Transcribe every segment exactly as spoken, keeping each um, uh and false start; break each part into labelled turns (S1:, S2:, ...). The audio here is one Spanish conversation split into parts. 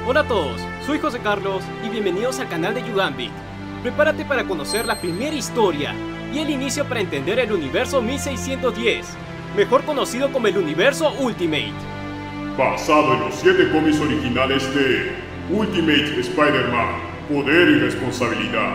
S1: Hola a todos, soy José Carlos y bienvenidos al canal de YouGambit. Prepárate para conocer la primera historia y el inicio para entender el universo mil seiscientos diez, mejor conocido como el universo Ultimate.
S2: Basado en los siete cómics originales de Ultimate Spider-Man, Poder y Responsabilidad.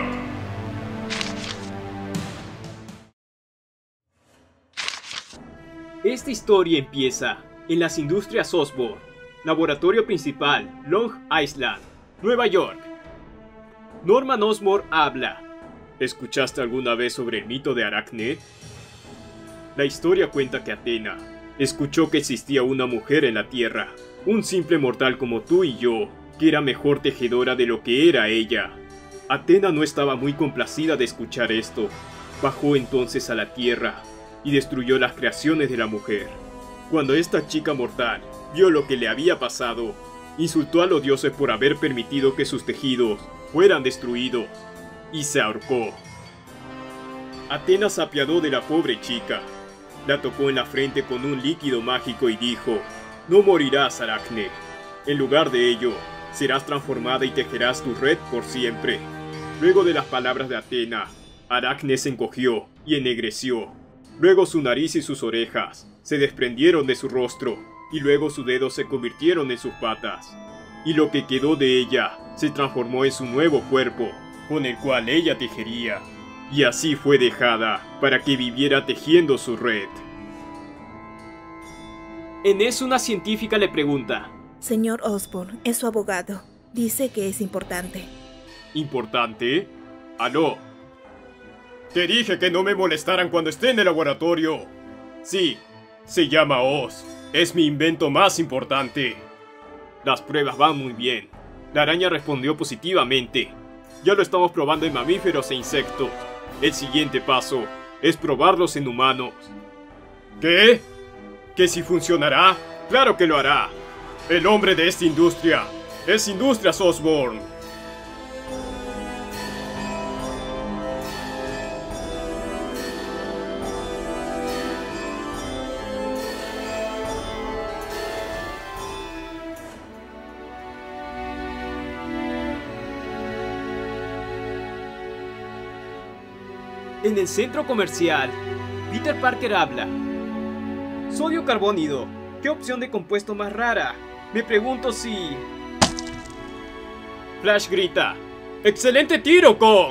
S1: Esta historia empieza en las industrias Osborn, laboratorio principal, Long Island, Nueva York. Norman Osborn habla. ¿Escuchaste alguna vez sobre el mito de Aracne? La historia cuenta que Athena escuchó que existía una mujer en la Tierra, un simple mortal como tú y yo, que era mejor tejedora de lo que era ella. Athena no estaba muy complacida de escuchar esto. Bajó entonces a la Tierra y destruyó las creaciones de la mujer. Cuando esta chica mortal vio lo que le había pasado, insultó a los dioses por haber permitido que sus tejidos fueran destruidos y se ahorcó. Athena se apiadó de la pobre chica, la tocó en la frente con un líquido mágico y dijo: "No morirás, Aracne. En lugar de ello, serás transformada y tejerás tu red por siempre". Luego de las palabras de Athena, Aracne se encogió y ennegreció. Luego su nariz y sus orejas se desprendieron de su rostro, y luego sus dedos se convirtieron en sus patas. Y lo que quedó de ella se transformó en su nuevo cuerpo, con el cual ella tejería. Y así fue dejada para que viviera tejiendo su red. En eso una científica le pregunta:
S3: Señor Osborn, es su abogado. Dice que es importante.
S1: ¿Importante? ¡Aló! Te dije que no me molestaran cuando esté en el laboratorio. Sí, se llama Oz. Es mi invento más importante. Las pruebas van muy bien. La araña respondió positivamente. Ya lo estamos probando en mamíferos e insectos. El siguiente paso es probarlos en humanos. ¿Qué? ¿Que si funcionará? ¡Claro que lo hará! El hombre de esta industria es Industrias Osborn. En el centro comercial, Peter Parker habla. Sodio carbónido. ¿Qué opción de compuesto más rara? Me pregunto si... Flash grita: ¡excelente tiro, Kong!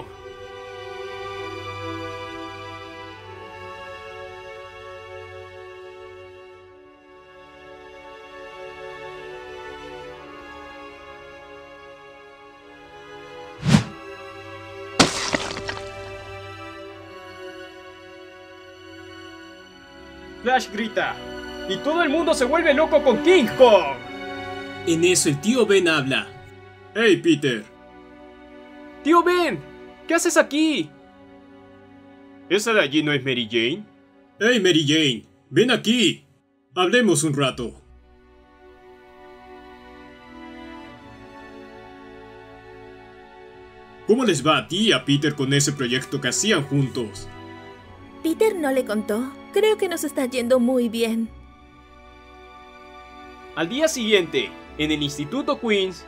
S1: Flash grita, y todo el mundo se vuelve loco con King Kong. En eso el tío Ben habla. ¡Hey, Peter! ¡Tío Ben! ¿Qué haces aquí? ¿Esa de allí no es Mary Jane? ¡Hey, Mary Jane! ¡Ven aquí! Hablemos un rato. ¿Cómo les va a ti y a Peter con ese proyecto que hacían juntos?
S3: Peter no le contó. Creo que nos está yendo muy bien.
S1: Al día siguiente, en el Instituto Queens,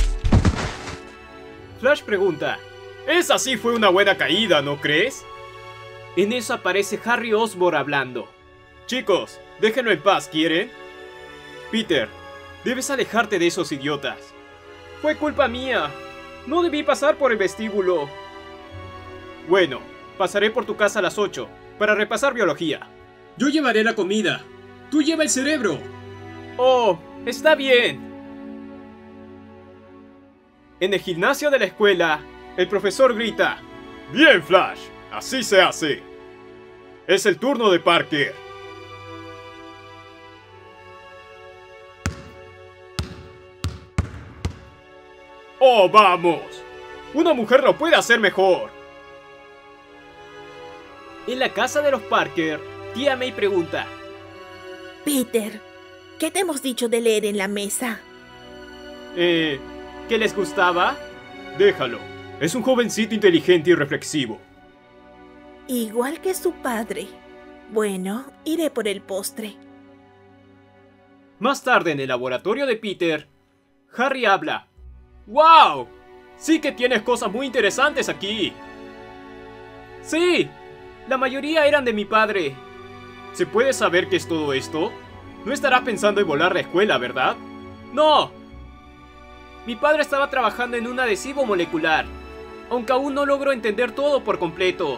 S1: Flash pregunta: esa sí fue una buena caída, ¿no crees? En eso aparece Harry Osborn hablando. Chicos, déjenlo en paz, ¿quieren? Peter, debes alejarte de esos idiotas. Fue culpa mía. No debí pasar por el vestíbulo. Bueno, pasaré por tu casa a las ocho para repasar biología. Yo llevaré la comida. Tú lleva el cerebro. Oh, está bien. En el gimnasio de la escuela, el profesor grita: bien, Flash, así se hace. Es el turno de Parker. ¡Oh, vamos! Una mujer lo puede hacer mejor. En la casa de los Parker, tía May pregunta:
S3: Peter, ¿qué te hemos dicho de leer en la mesa?
S1: Eh, ¿qué les gustaba? Déjalo. Es un jovencito inteligente y reflexivo.
S3: Igual que su padre. Bueno, iré por el postre.
S1: Más tarde en el laboratorio de Peter, Harry habla. ¡Wow! Sí que tienes cosas muy interesantes aquí. Sí, la mayoría eran de mi padre. ¿Se puede saber qué es todo esto? No estarás pensando en volar la escuela, ¿verdad? ¡No! Mi padre estaba trabajando en un adhesivo molecular, aunque aún no logro entender todo por completo.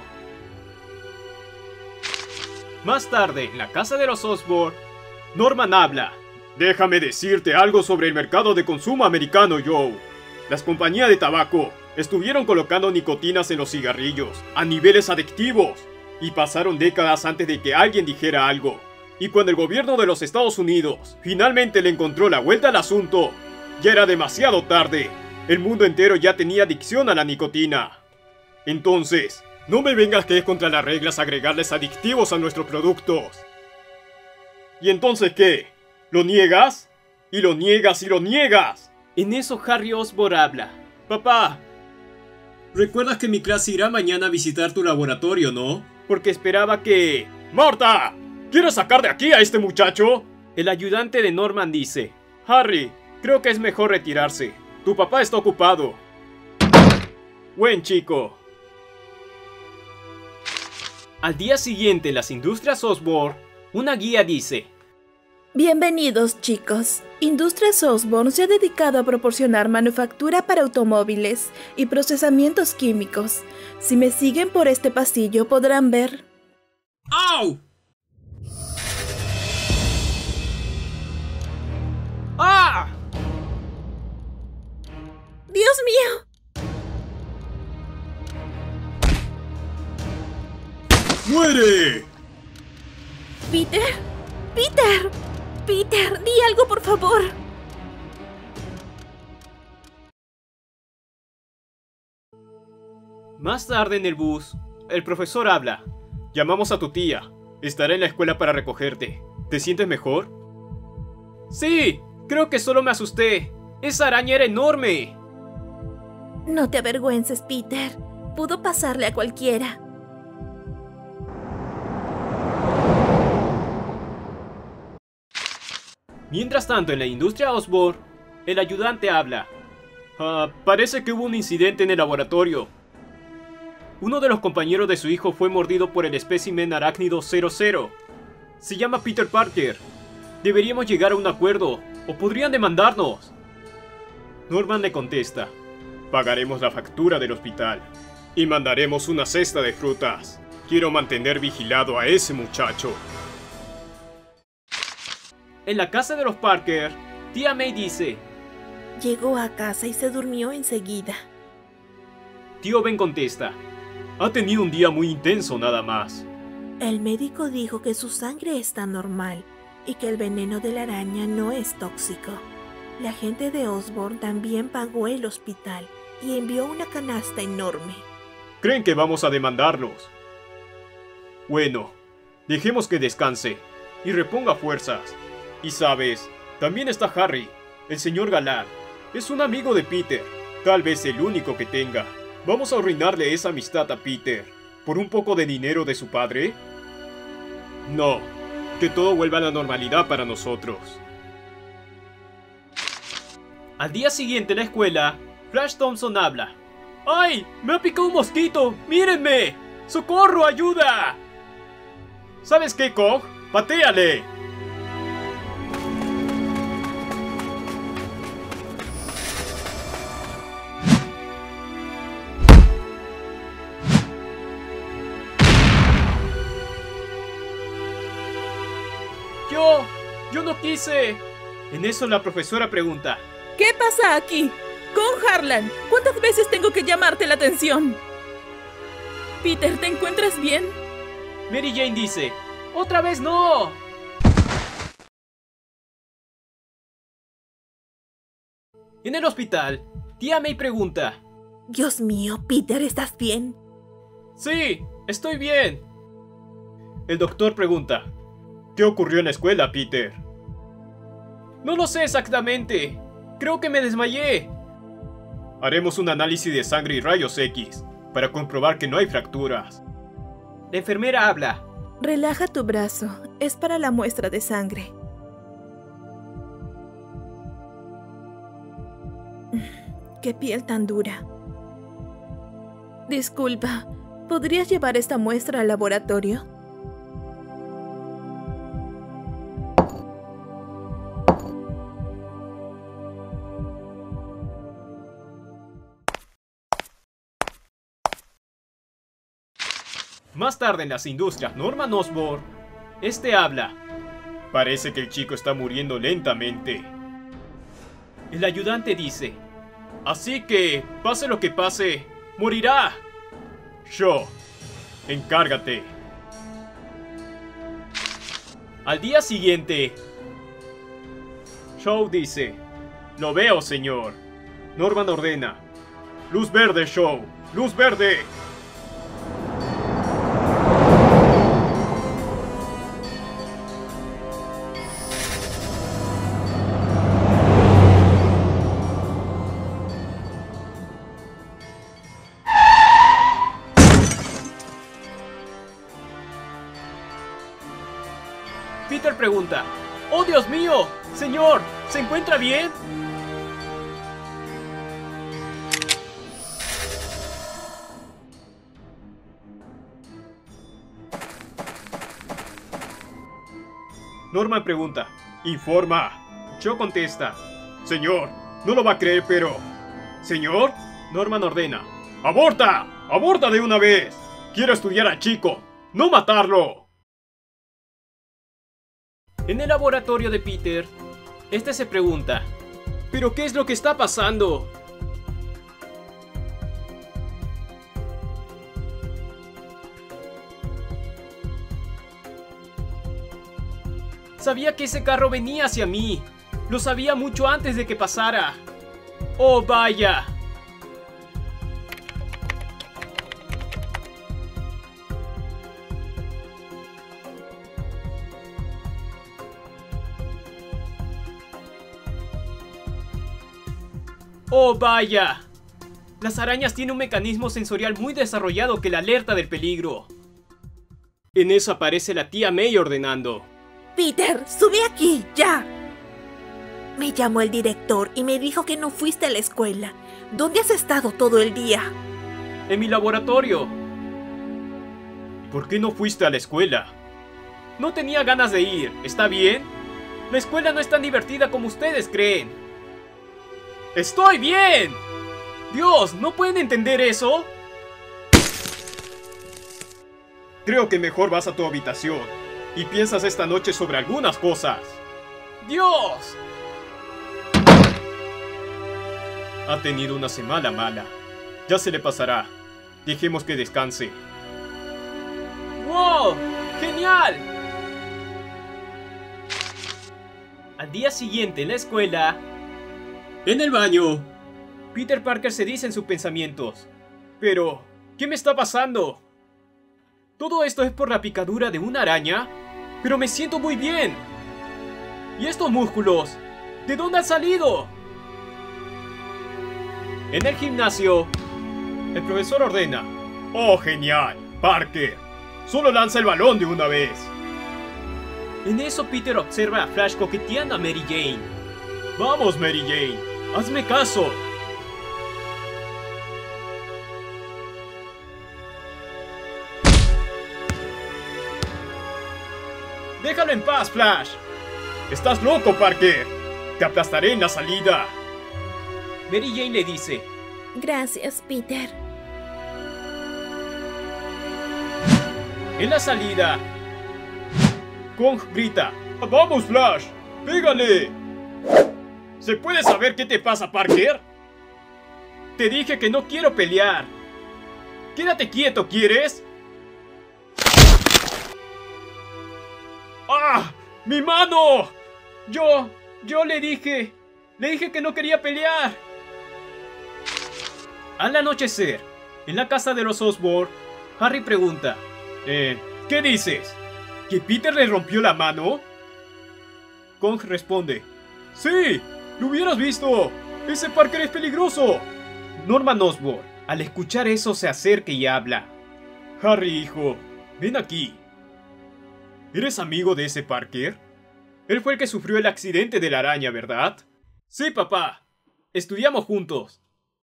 S1: Más tarde, en la casa de los Osborn, Norman habla. Déjame decirte algo sobre el mercado de consumo americano, Joe. Las compañías de tabaco estuvieron colocando nicotinas en los cigarrillos a niveles adictivos y pasaron décadas antes de que alguien dijera algo. Y cuando el gobierno de los Estados Unidos finalmente le encontró la vuelta al asunto, ya era demasiado tarde. El mundo entero ya tenía adicción a la nicotina. Entonces, no me vengas que es contra las reglas agregarles adictivos a nuestros productos. ¿Y entonces qué? ¿Lo niegas? Y lo niegas y lo niegas. En eso Harry Osborn habla. Papá, ¿recuerdas que mi clase irá mañana a visitar tu laboratorio, no? Porque esperaba que... ¡Marta! ¿Quieres sacar de aquí a este muchacho? El ayudante de Norman dice. Harry, creo que es mejor retirarse. Tu papá está ocupado. Buen chico. Al día siguiente en las industrias Osborn, una guía dice.
S3: Bienvenidos, chicos. Industrias Osborn se ha dedicado a proporcionar manufactura para automóviles y procesamientos químicos. Si me siguen por este pasillo podrán ver...
S1: ¡Au! ¡Ah!
S3: ¡Dios mío!
S2: ¡Muere!
S3: ¡Peter! ¡Peter! ¡Peter! ¡Di algo, por favor!
S1: Más tarde en el bus, el profesor habla. Llamamos a tu tía. Estará en la escuela para recogerte. ¿Te sientes mejor? ¡Sí! Creo que solo me asusté. ¡Esa araña era enorme!
S3: No te avergüences, Peter. Pudo pasarle a cualquiera.
S1: Mientras tanto, en la industria Osborn, el ayudante habla. Ah, parece que hubo un incidente en el laboratorio. Uno de los compañeros de su hijo fue mordido por el espécimen arácnido cero cero. Se llama Peter Parker. Deberíamos llegar a un acuerdo, o podrían demandarnos. Norman le contesta. Pagaremos la factura del hospital. Y mandaremos una cesta de frutas. Quiero mantener vigilado a ese muchacho. En la casa de los Parker, tía May dice.
S3: Llegó a casa y se durmió enseguida.
S1: Tío Ben contesta. Ha tenido un día muy intenso nada más.
S3: El médico dijo que su sangre está normal y que el veneno de la araña no es tóxico. La gente de Osborn también pagó el hospital y envió una canasta enorme.
S1: ¿Creen que vamos a demandarlos? Bueno, dejemos que descanse y reponga fuerzas. Y sabes, también está Harry, el señor Galán. Es un amigo de Peter, tal vez el único que tenga. ¿Vamos a arruinarle esa amistad a Peter por un poco de dinero de su padre? No, que todo vuelva a la normalidad para nosotros. Al día siguiente en la escuela, Flash Thompson habla. ¡Ay! ¡Me ha picado un mosquito! ¡Mírenme! ¡Socorro! ¡Ayuda! ¿Sabes qué, Cog? ¡Patéale! ¡Yo! ¡Yo no quise! En eso la profesora pregunta.
S3: ¿Qué pasa aquí? Con Harlan, ¿cuántas veces tengo que llamarte la atención? Peter, ¿te encuentras bien?
S1: Mary Jane dice. ¡Otra vez no! En el hospital, tía May pregunta.
S3: Dios mío, Peter, ¿estás bien?
S1: Sí, estoy bien. El doctor pregunta. ¿Qué ocurrió en la escuela, Peter? No lo sé exactamente. Creo que me desmayé. Haremos un análisis de sangre y rayos X para comprobar que no hay fracturas. La enfermera habla.
S3: Relaja tu brazo. Es para la muestra de sangre. ¡Qué piel tan dura! Disculpa, ¿podrías llevar esta muestra al laboratorio?
S1: Más tarde en las industrias Norman Osborn, este habla. Parece que el chico está muriendo lentamente. El ayudante dice, así que, pase lo que pase, morirá. Shaw, encárgate. Al día siguiente, Shaw dice, lo veo, señor. Norman ordena, luz verde, Shaw, luz verde. Peter pregunta, ¡oh, Dios mío! Señor, ¿se encuentra bien? Norman pregunta, ¡informa! Shaw contesta, señor, no lo va a creer, pero... ¿Señor? Norman ordena, ¡aborta! ¡Aborta de una vez! Quiero estudiar al chico, no matarlo. En el laboratorio de Peter, este se pregunta, ¿pero qué es lo que está pasando? Sabía que ese carro venía hacia mí. Lo sabía mucho antes de que pasara. ¡Oh, vaya! ¡Oh, vaya! Las arañas tienen un mecanismo sensorial muy desarrollado que la alerta del peligro. En eso aparece la tía May ordenando.
S3: Peter, sube aquí, ya. Me llamó el director y me dijo que no fuiste a la escuela. ¿Dónde has estado todo el día?
S1: En mi laboratorio. ¿Por qué no fuiste a la escuela? No tenía ganas de ir, ¿está bien? La escuela no es tan divertida como ustedes creen. ¡Estoy bien! Dios, ¿no pueden entender eso? Creo que mejor vas a tu habitación y piensas esta noche sobre algunas cosas. ¡Dios! Ha tenido una semana mala. Ya se le pasará. Dejemos que descanse. ¡Wow! ¡Genial! Al día siguiente en la escuela... En el baño, Peter Parker se dice en sus pensamientos, pero, ¿qué me está pasando? ¿Todo esto es por la picadura de una araña? Pero me siento muy bien. ¿Y estos músculos? ¿De dónde han salido? En el gimnasio, el profesor ordena, ¡oh, genial! Parker, solo lanza el balón de una vez. En eso Peter observa a Flash coqueteando a Mary Jane. ¡Vamos, Mary Jane! ¡Hazme caso! ¡Déjalo en paz, Flash! ¡Estás loco, Parker! ¡Te aplastaré en la salida! Mary Jane le dice,
S3: Gracias, Peter.
S1: En la salida, Kong grita, ¡vamos, Flash! ¡Pégale! ¿Se puede saber qué te pasa, Parker? Te dije que no quiero pelear. Quédate quieto, ¿quieres? ¡Ah! ¡Mi mano! Yo... yo le dije... Le dije que no quería pelear. Al anochecer, en la casa de los Osborn, Harry pregunta, Eh, ¿qué dices? ¿Que Peter le rompió la mano? Kong responde, ¡sí! ¡Lo hubieras visto! ¡Ese Parker es peligroso! Norman Osborn, al escuchar eso, se acerca y habla. Harry, hijo, ven aquí. ¿Eres amigo de ese Parker? Él fue el que sufrió el accidente de la araña, ¿verdad? Sí, papá. Estudiamos juntos.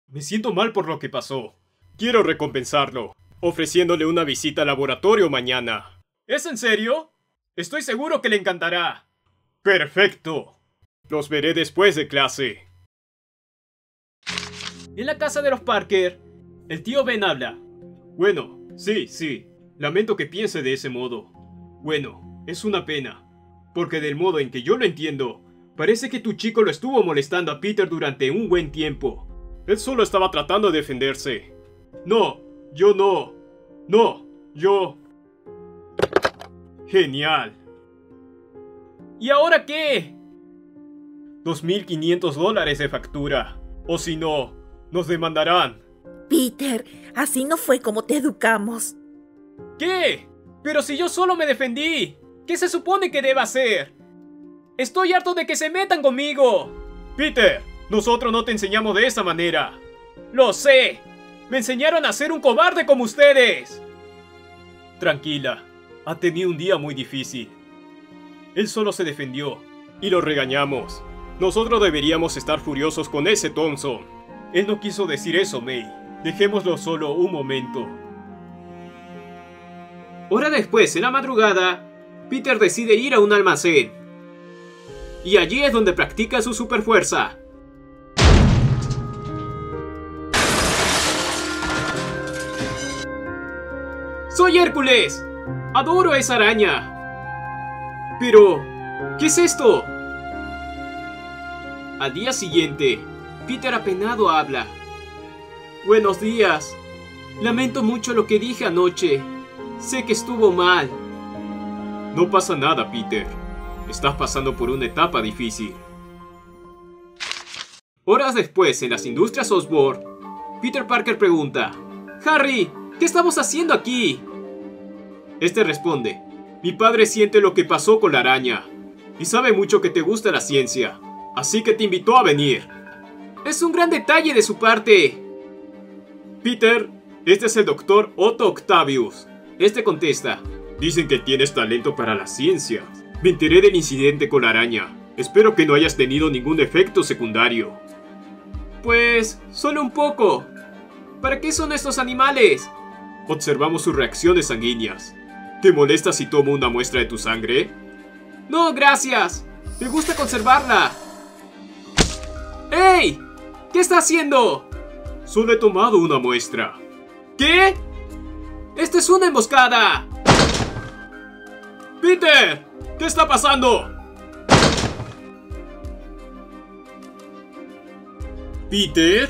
S1: Me siento mal por lo que pasó. Quiero recompensarlo, ofreciéndole una visita al laboratorio mañana. ¿Es en serio? Estoy seguro que le encantará. ¡Perfecto! Los veré después de clase. En la casa de los Parker, el tío Ben habla. Bueno, sí, sí. Lamento que piense de ese modo. Bueno, es una pena. Porque del modo en que yo lo entiendo, parece que tu chico lo estuvo molestando a Peter durante un buen tiempo. Él solo estaba tratando de defenderse. No, yo no. No, yo... Genial. ¿Y ahora qué? dos mil quinientos dólares de factura. O si no, nos demandarán.
S3: Peter, así no fue como te educamos.
S1: ¿Qué? Pero si yo solo me defendí. ¿Qué se supone que deba hacer? Estoy harto de que se metan conmigo. Peter, nosotros no te enseñamos de esa manera. Lo sé. Me enseñaron a ser un cobarde como ustedes. Tranquila. Ha tenido un día muy difícil. Él solo se defendió. Y lo regañamos. Nosotros deberíamos estar furiosos con ese Thompson. Él no quiso decir eso, May. Dejémoslo solo un momento. Hora después, en la madrugada, Peter decide ir a un almacén. Y allí es donde practica su superfuerza. ¡Soy Hércules! ¡Adoro esa araña! Pero... ¿qué es esto? Al día siguiente, Peter apenado habla. Buenos días. Lamento mucho lo que dije anoche. Sé que estuvo mal. No pasa nada, Peter. Estás pasando por una etapa difícil. Horas después, en las industrias Osborn, Peter Parker pregunta: Harry, ¿qué estamos haciendo aquí? Este responde: mi padre siente lo que pasó con la araña y sabe mucho que te gusta la ciencia, así que te invitó a venir. Es un gran detalle de su parte. Peter, este es el doctor Otto Octavius. Este contesta: dicen que tienes talento para la ciencia. Me enteré del incidente con la araña. Espero que no hayas tenido ningún efecto secundario. Pues, solo un poco. ¿Para qué son estos animales? Observamos sus reacciones sanguíneas. ¿Te molesta si tomo una muestra de tu sangre? No, gracias. Me gusta conservarla. ¡Ey! ¿Qué está haciendo? Solo he tomado una muestra. ¿Qué? ¡Esto es una emboscada! ¡Peter! ¿Qué está pasando? ¿Peter?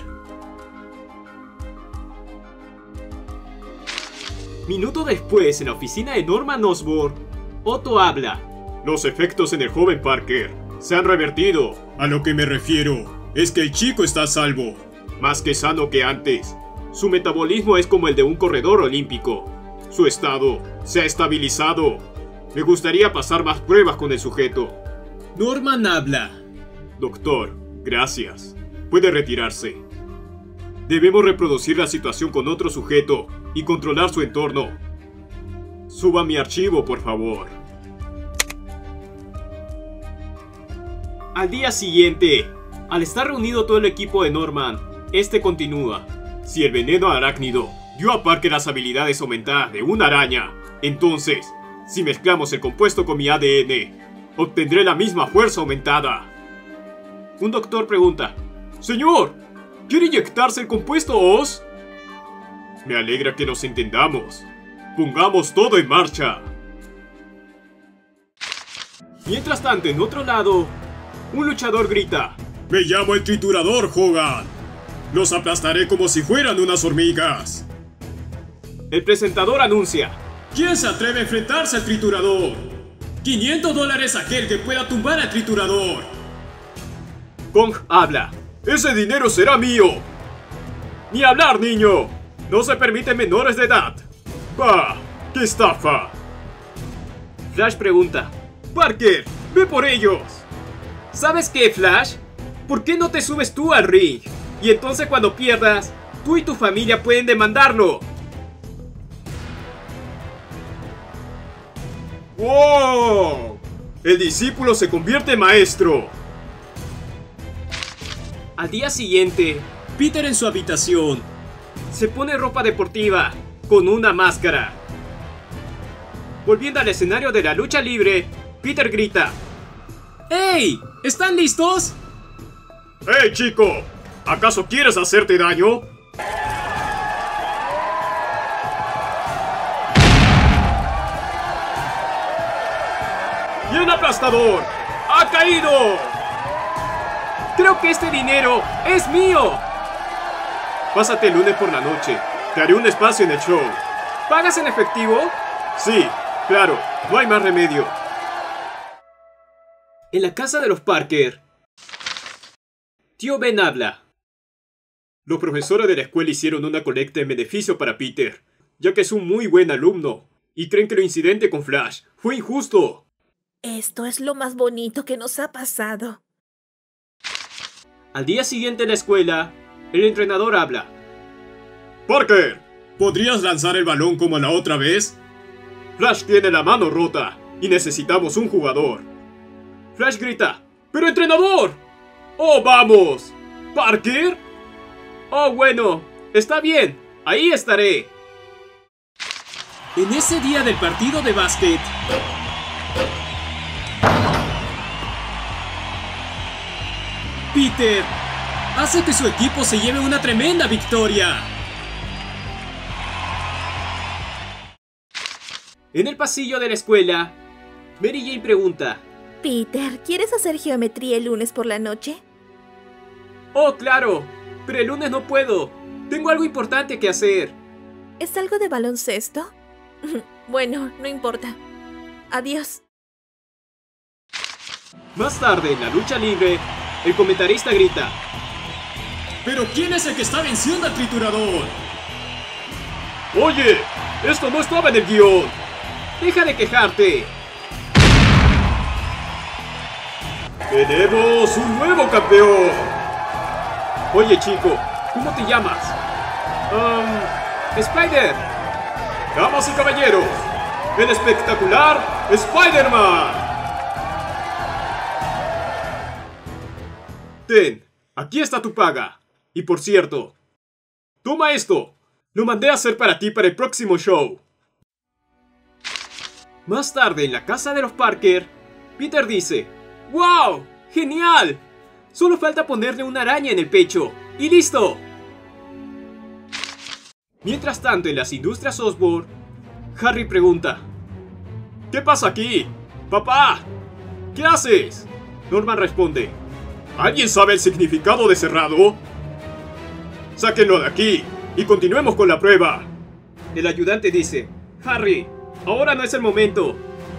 S1: Minuto después, en la oficina de Norman Osborn, Otto habla. Los efectos en el joven Parker se han revertido. A lo que me refiero es que el chico está a salvo. Más que sano que antes. Su metabolismo es como el de un corredor olímpico. Su estado se ha estabilizado. Me gustaría pasar más pruebas con el sujeto. Norman habla. Doctor, gracias. Puede retirarse. Debemos reproducir la situación con otro sujeto y controlar su entorno. Suba mi archivo, por favor. Al día siguiente, al estar reunido todo el equipo de Norman, este continúa. Si el veneno arácnido dio a Parker las habilidades aumentadas de una araña, entonces, si mezclamos el compuesto con mi A D N, obtendré la misma fuerza aumentada. Un doctor pregunta: Señor, ¿quiere inyectarse el compuesto Oz? Me alegra que nos entendamos. Pongamos todo en marcha. Mientras tanto, en otro lado, un luchador grita: Me llamo el Triturador, Hogan. Los aplastaré como si fueran unas hormigas. El presentador anuncia: ¿Quién se atreve a enfrentarse al Triturador? quinientos dólares a aquel que pueda tumbar al Triturador. Kong habla: ¡Ese dinero será mío! ¡Ni hablar, niño! No se permiten menores de edad. ¡Bah! ¡Qué estafa! Flash pregunta: Parker, ve por ellos. ¿Sabes qué, Flash? ¿Por qué no te subes tú al ring? Y entonces cuando pierdas, tú y tu familia pueden demandarlo. ¡Wow! El discípulo se convierte en maestro. Al día siguiente,
S4: Peter en su habitación.
S1: Se pone ropa deportiva, con una máscara. Volviendo al escenario de la lucha libre, Peter grita:
S4: ¡Hey! ¿Están listos?
S1: ¡Hey, chico! ¿Acaso quieres hacerte daño? ¡Bien aplastador! ¡Ha caído! ¡Creo que este dinero es mío! Pásate el lunes por la noche. Te haré un espacio en el show. ¿Pagas en efectivo? Sí, claro. No hay más remedio. En la casa de los Parker, tío Ben habla. Los profesores de la escuela hicieron una colecta en beneficio para Peter, ya que es un muy buen alumno, y creen que el incidente con Flash fue injusto.
S3: Esto es lo más bonito que nos ha pasado.
S1: Al día siguiente en la escuela, el entrenador habla. Parker,
S4: ¿podrías lanzar el balón como la otra vez?
S1: Flash tiene la mano rota y necesitamos un jugador. Flash grita: ¡pero entrenador! ¡Oh, vamos! ¿Parker? Oh, bueno, está bien, ahí estaré.
S4: En ese día del partido de básquet, Peter hace que su equipo se lleve una tremenda victoria.
S1: En el pasillo de la escuela, Mary Jane pregunta:
S3: Peter, ¿quieres hacer geometría el lunes por la noche?
S1: Oh, claro, pero el lunes no puedo. Tengo algo importante que hacer.
S3: ¿Es algo de baloncesto? Bueno, no importa. Adiós.
S1: Más tarde, en la lucha libre, el comentarista grita:
S4: ¿pero quién es el que está venciendo al triturador?
S1: Oye, esto no estaba en el guión. Deja de quejarte. Tenemos un nuevo campeón. Oye, chico, ¿cómo te llamas? Um, Spider. Damas y caballeros, el espectacular Spider-Man. Ten, aquí está tu paga. Y por cierto, toma esto. Lo mandé a hacer para ti para el próximo show. Más tarde, en la casa de los Parker, Peter dice: ¡wow! ¡Genial! Solo falta ponerle una araña en el pecho. ¡Y listo! Mientras tanto, en las industrias Osborn, Harry pregunta: ¿qué pasa aquí? ¡Papá! ¿Qué haces? Norman responde: ¿alguien sabe el significado de cerrado? ¡Sáquenlo de aquí! Y continuemos con la prueba. El ayudante dice: Harry, ahora no es el momento.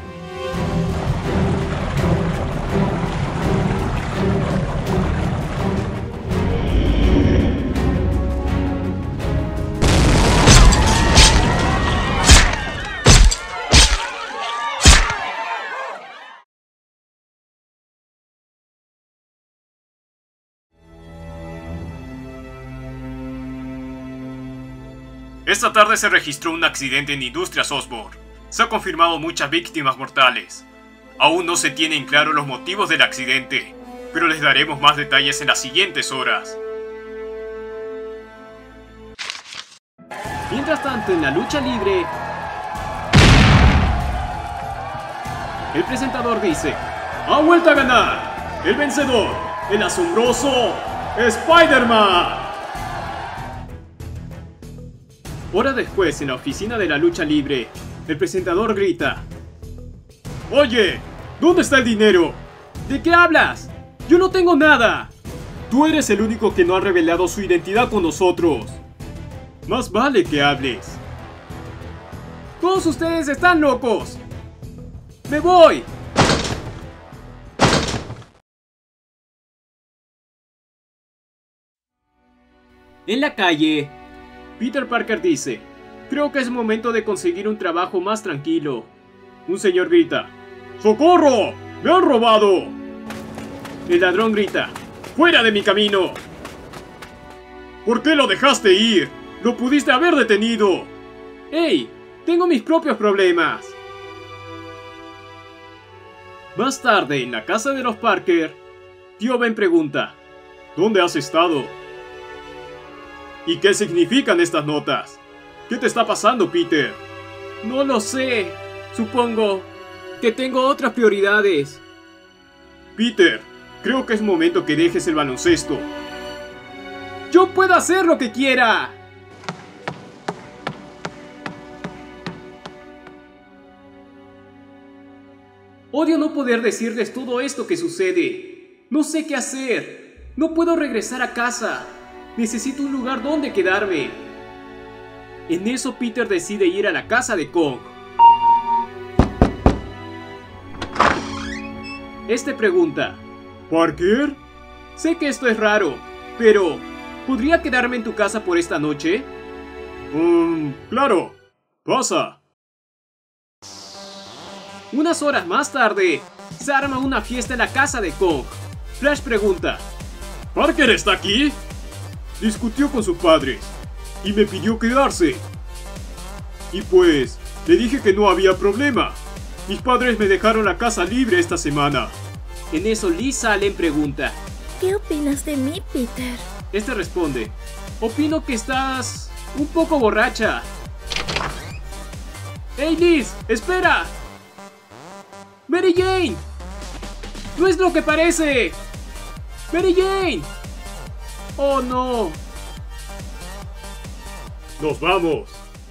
S1: Esta tarde se registró un accidente en Industrias Osborn. Se han confirmado muchas víctimas mortales. Aún no se tienen claros los motivos del accidente, pero les daremos más detalles en las siguientes horas. Mientras tanto, en la lucha libre, el presentador dice: ¡ha vuelto a ganar! ¡El vencedor! ¡El asombroso Spider-Man! Horas después, en la oficina de la lucha libre, el presentador grita: ¡oye! ¿Dónde está el dinero? ¿De qué hablas? ¡Yo no tengo nada! Tú eres el único que no ha revelado su identidad con nosotros. Más vale que hables. ¡Todos ustedes están locos! ¡Me voy! En la calle, Peter Parker dice: creo que es momento de conseguir un trabajo más tranquilo. Un señor grita: ¡socorro! ¡Me han robado! El ladrón grita: ¡fuera de mi camino! ¿Por qué lo dejaste ir? ¡Lo pudiste haber detenido! ¡Hey! Tengo mis propios problemas. Más tarde, en la casa de los Parker, tío Ben pregunta: ¿dónde has estado? ¿Y qué significan estas notas? ¿Qué te está pasando, Peter?
S4: No lo sé. Supongo que tengo otras prioridades.
S1: Peter, creo que es momento que dejes el baloncesto.
S4: ¡Yo puedo hacer lo que quiera! Odio no poder decirles todo esto que sucede. No sé qué hacer. No puedo regresar a casa. Necesito un lugar donde quedarme. En eso Peter decide ir a la casa de Kong. Este pregunta:
S1: ¿Parker?
S4: Sé que esto es raro, pero ¿podría quedarme en tu casa por esta noche?
S1: Um, claro. Pasa.
S4: Unas horas más tarde, se arma una fiesta en la casa de Kong. Flash pregunta:
S1: ¿Parker está aquí? Discutió con su padre y me pidió quedarse. Y pues, le dije que no había problema. Mis padres me dejaron la casa libre esta semana.
S4: En eso Liz Allen pregunta:
S3: ¿Qué opinas de mí, Peter?
S4: Este responde: opino que estás un poco borracha. ¡Hey, Liz! ¡Espera! ¡Mary Jane! ¡No es lo que parece! ¡Mary Jane! ¡Oh, no!
S1: ¡Nos vamos!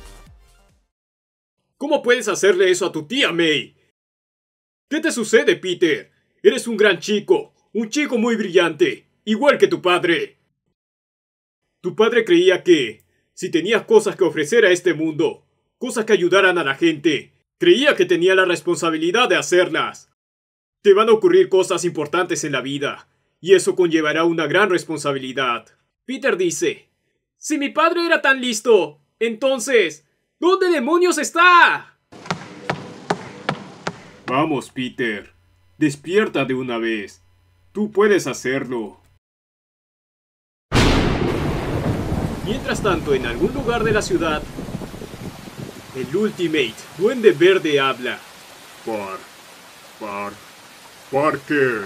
S1: ¿Cómo puedes hacerle eso a tu tía May? ¿Qué te sucede, Peter? Eres un gran chico, un chico muy brillante, igual que tu padre. Tu padre creía que, si tenías cosas que ofrecer a este mundo, cosas que ayudaran a la gente, creía que tenía la responsabilidad de hacerlas. Te van a ocurrir cosas importantes en la vida, y eso conllevará una gran responsabilidad.
S4: Peter dice: si mi padre era tan listo, entonces, ¿dónde demonios está?
S1: Vamos, Peter. Despierta de una vez. Tú puedes hacerlo. Mientras tanto, en algún lugar de la ciudad, el Ultimate Duende Verde habla.
S2: Par... Par... Parker.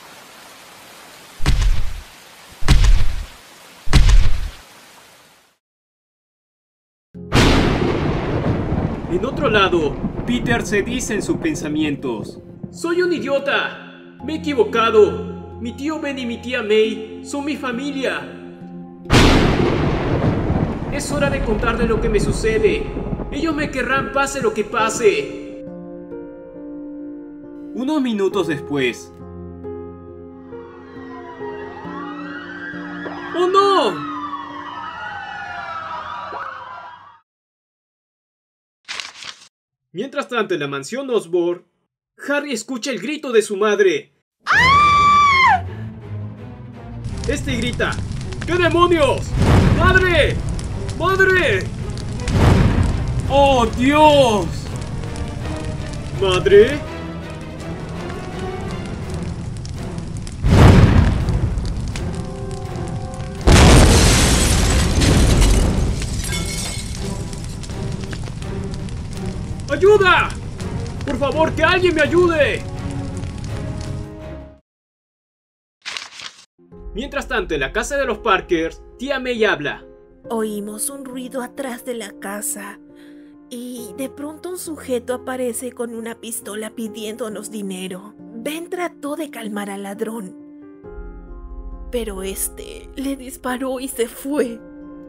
S4: En otro lado, Peter se dice en sus pensamientos: ¡soy un idiota! ¡Me he equivocado! Mi tío Ben y mi tía May son mi familia. Es hora de contarle lo que me sucede. Ellos me querrán pase lo que pase. Unos minutos después. ¡Oh, no!
S1: Mientras tanto, en la mansión Osborn,
S4: Harry escucha el grito de su madre.
S3: ¡Ah!
S1: Este grita: ¿qué demonios? ¡Madre! ¡Madre!
S4: ¡Oh, Dios!
S1: ¿Madre? ¡Ayuda! ¡Por favor, que alguien me ayude! Mientras tanto, en la casa de los Parkers, tía May habla.
S3: Oímos un ruido atrás de la casa y de pronto un sujeto aparece con una pistola pidiéndonos dinero. Ben trató de calmar al ladrón, pero este le disparó y se fue.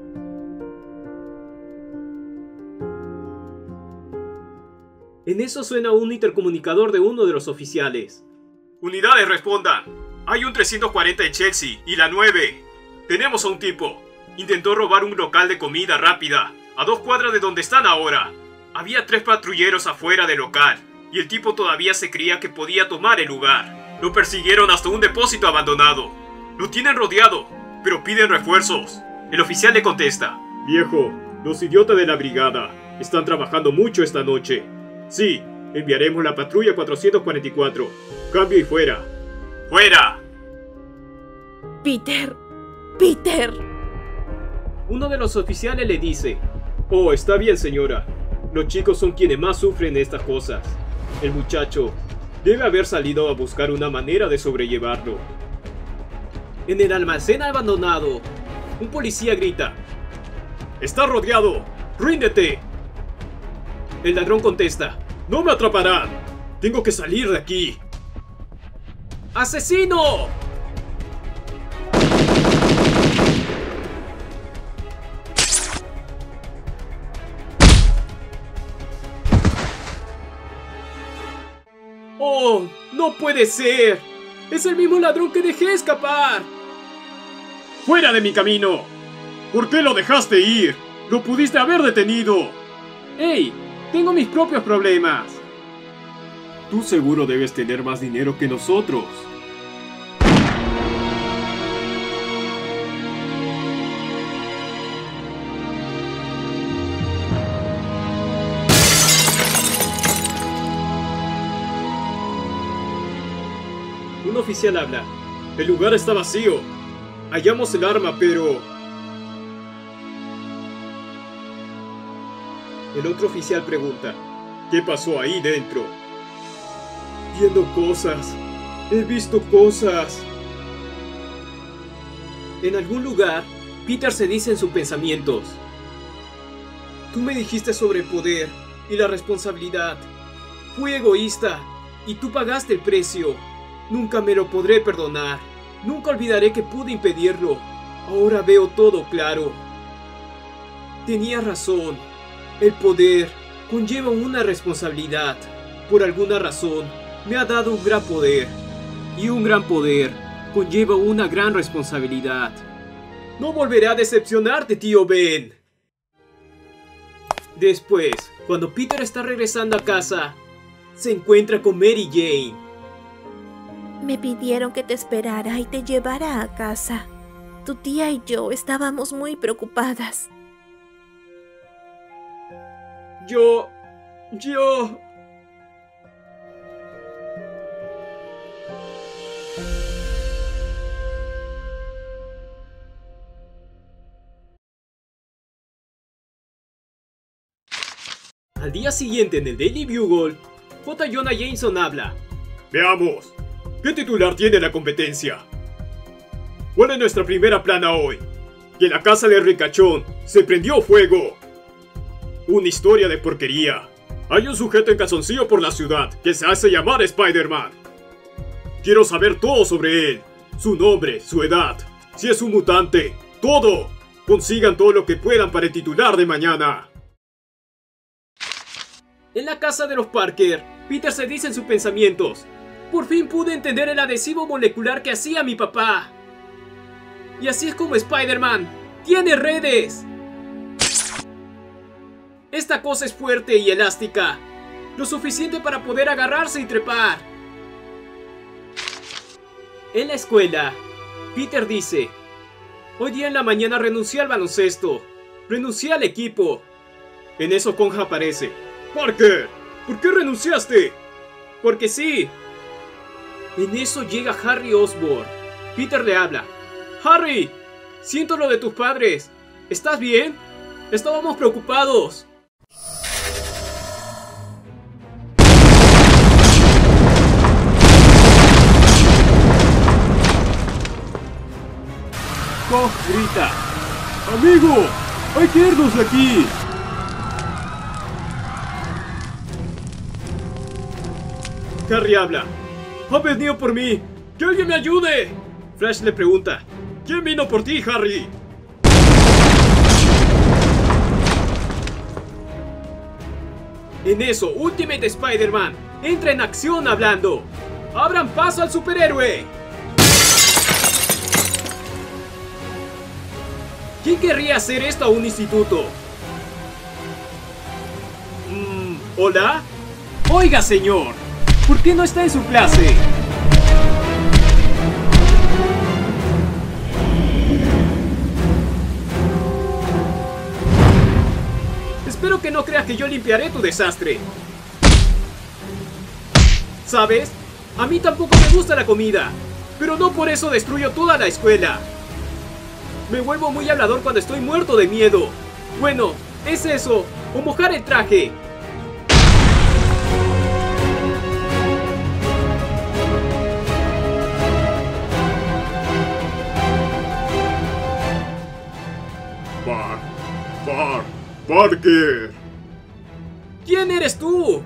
S1: En eso suena un intercomunicador de uno de los oficiales. Unidades, respondan. Hay un trescientos cuarenta en Chelsea y la nueve. Tenemos a un tipo. Intentó robar un local de comida rápida, a dos cuadras de donde están ahora. Había tres patrulleros afuera del local, y el tipo todavía se creía que podía tomar el lugar. Lo persiguieron hasta un depósito abandonado. Lo tienen rodeado, pero piden refuerzos. El oficial le contesta: viejo, los idiotas de la brigada están trabajando mucho esta noche. Sí, enviaremos la patrulla cuatrocientos cuarenta y cuatro. Cambio y fuera. ¡Fuera!
S3: Peter, Peter.
S1: Uno de los oficiales le dice: oh, está bien, señora. Los chicos son quienes más sufren estas cosas. El muchacho debe haber salido a buscar una manera de sobrellevarlo. En el almacén abandonado, un policía grita: ¡Está rodeado! ¡Ríndete! El ladrón contesta: ¡No me atraparán! ¡Tengo que salir de aquí! ¡Asesino! ¡Oh! ¡No puede ser! ¡Es el mismo ladrón que dejé escapar! ¡Fuera de mi camino! ¿Por qué lo dejaste ir? ¡Lo pudiste haber detenido!
S4: ¡Ey! Tengo mis propios problemas.
S1: Tú seguro debes tener más dinero que nosotros. Un oficial habla. El lugar está vacío. Hallamos el arma, pero... El otro oficial pregunta: ¿qué pasó ahí dentro? Viendo cosas. He visto cosas. En algún lugar, Peter se dice en sus pensamientos: tú me dijiste sobre el poder y la responsabilidad. Fui egoísta y tú pagaste el precio. Nunca me lo podré perdonar. Nunca olvidaré que pude impedirlo. Ahora veo todo claro. Tenía razón. El poder conlleva una responsabilidad. Por alguna razón, me ha dado un gran poder. Y un gran poder conlleva una gran responsabilidad. No volveré a decepcionarte, tío Ben. Después, cuando Peter está regresando a casa, se encuentra con Mary Jane.
S3: Me pidieron que te esperara y te llevara a casa. Tu tía y yo estábamos muy preocupadas.
S1: Yo... Yo... Al día siguiente en el Daily Bugle, J. Jonah Jameson habla. Veamos, ¿qué titular tiene la competencia? ¿Cuál es nuestra primera plana hoy? Que la casa de Ricachón se prendió fuego. Una historia de porquería. Hay un sujeto en calzoncillo por la ciudad que se hace llamar Spider-Man. Quiero saber todo sobre él. Su nombre, su edad, si es un mutante, todo. Consigan todo lo que puedan para el titular de mañana. En la casa de los Parker, Peter se dice en sus pensamientos: por fin pude entender el adhesivo molecular que hacía mi papá. Y así es como Spider-Man tiene redes. Esta cosa es fuerte y elástica, lo suficiente para poder agarrarse y trepar. En la escuela, Peter dice: hoy día en la mañana renuncié al baloncesto. Renuncié al equipo. En eso Conja aparece. Parker, ¿por qué renunciaste? Porque sí. En eso llega Harry Osborn. Peter le habla. Harry, siento lo de tus padres. ¿Estás bien? Estábamos preocupados. Koch grita: ¡amigo! ¡Hay que irnos de aquí! Harry habla. ¡Ha venido por mí! ¡Que alguien me ayude! Flash le pregunta: ¿quién vino por ti, Harry? En eso, Ultimate Spider-Man entra en acción hablando. ¡Abran paso al superhéroe! ¿Quién querría hacer esto a un instituto? Mm, ¿Hola? Oiga, señor, ¿por qué no está en su clase? Espero que no creas que yo limpiaré tu desastre. ¿Sabes? A mí tampoco me gusta la comida, pero no por eso destruyo toda la escuela. Me vuelvo muy hablador cuando estoy muerto de miedo. Bueno, es eso, o mojar el traje.
S2: Bart, Par... Parker.
S1: ¿Quién eres tú?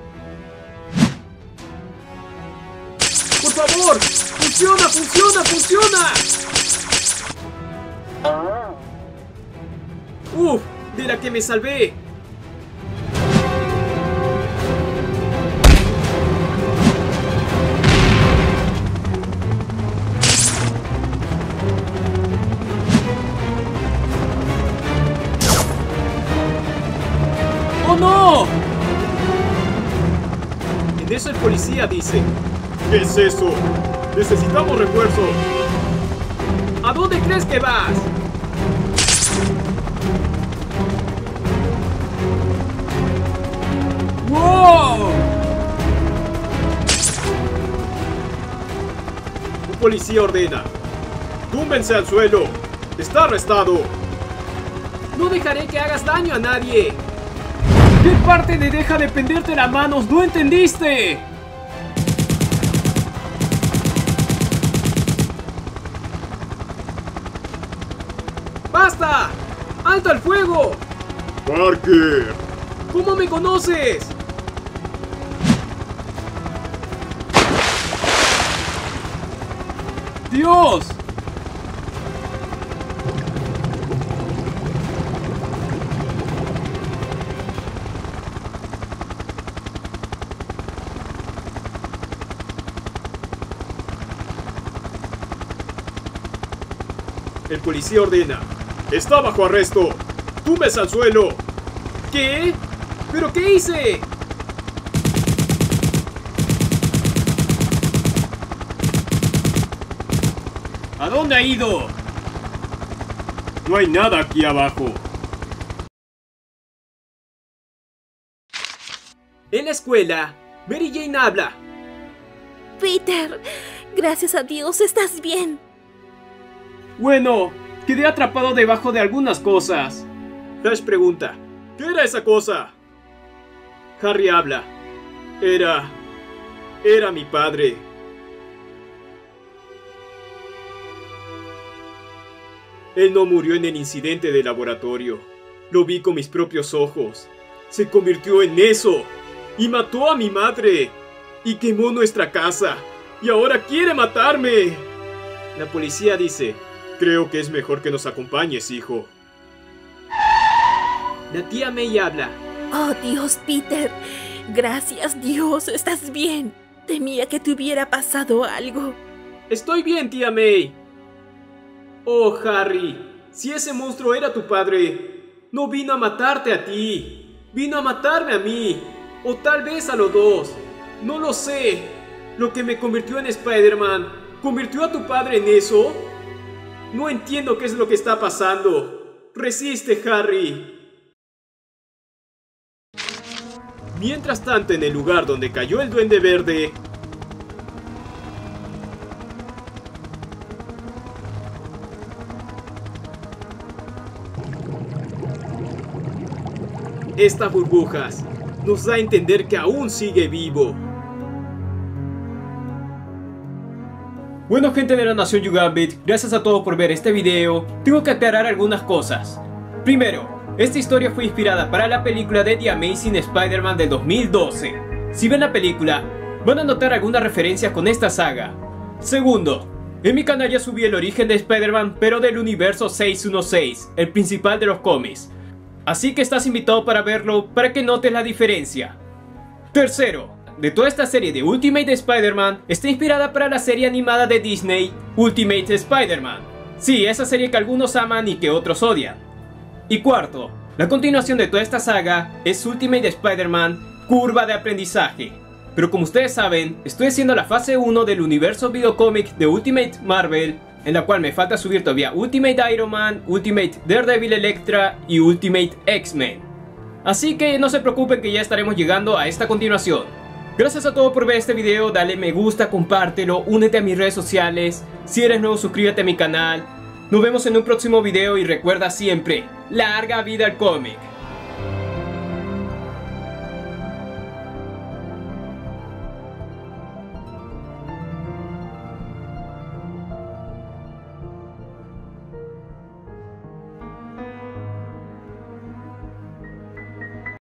S1: ¡Por favor! ¡Funciona, funciona, funciona! ¡Uf! ¡De la que me salvé! ¡Oh no! En eso el policía dice:
S2: ¿Qué es eso? Necesitamos refuerzo.
S1: ¿A dónde crees que vas? ¡Wow!
S2: Un policía ordena: túmbense al suelo. Está arrestado.
S1: No dejaré que hagas daño a nadie. ¿Qué parte de deja de penderte las manos no entendiste? ¡Basta! ¡Alto al fuego!
S2: Parker.
S1: ¿Cómo me conoces? ¡Dios!
S2: El policía ordena: está bajo arresto. Túmbese al suelo.
S1: ¿Qué? ¿Pero qué hice?
S2: ¿A dónde ha ido? No hay nada aquí abajo.
S1: En la escuela, Mary Jane habla.
S3: Peter, gracias a Dios, estás bien.
S1: Bueno, quedé atrapado debajo de algunas cosas.
S2: Flash pregunta: ¿qué era esa cosa?
S1: Harry habla.
S2: Era... Era mi padre. Él no murió en el incidente del laboratorio. Lo vi con mis propios ojos. Se convirtió en eso. Y mató a mi madre. Y quemó nuestra casa. Y ahora quiere matarme. La policía dice: creo que es mejor que nos acompañes, hijo.
S1: La tía May habla.
S3: Oh, Dios, Peter. Gracias, Dios, estás bien. Temía que te hubiera pasado algo.
S1: Estoy bien, tía May. Oh, Harry, si ese monstruo era tu padre, no vino a matarte a ti. Vino a matarme a mí. O tal vez a los dos. No lo sé. Lo que me convirtió en Spider-Man, ¿convirtió a tu padre en eso? No entiendo qué es lo que está pasando. Resiste, Harry.
S2: Mientras tanto, en el lugar donde cayó el Duende Verde... Estas burbujas nos da a entender que aún sigue vivo.
S1: Bueno, gente de la Nación YouGambit, gracias a todos por ver este video. Tengo que aclarar algunas cosas. Primero, esta historia fue inspirada para la película de The Amazing Spider-Man del dos mil doce. Si ven la película, van a notar algunas referencias con esta saga. Segundo, en mi canal ya subí el origen de Spider-Man, pero del universo seiscientos dieciséis, el principal de los cómics. Así que estás invitado para verlo para que notes la diferencia. Tercero, de toda esta serie de Ultimate Spider-Man está inspirada para la serie animada de Disney, Ultimate Spider-Man. Sí, esa serie que algunos aman y que otros odian. Y cuarto, la continuación de toda esta saga es Ultimate Spider-Man Curva de Aprendizaje. Pero como ustedes saben, estoy haciendo la fase uno del universo videocómic de Ultimate Marvel, en la cual me falta subir todavía Ultimate Iron Man, Ultimate Daredevil Electra y Ultimate X-Men. Así que no se preocupen que ya estaremos llegando a esta continuación. Gracias a todos por ver este video, dale me gusta, compártelo, únete a mis redes sociales, si eres nuevo suscríbete a mi canal. Nos vemos en un próximo video y recuerda siempre, larga vida al cómic.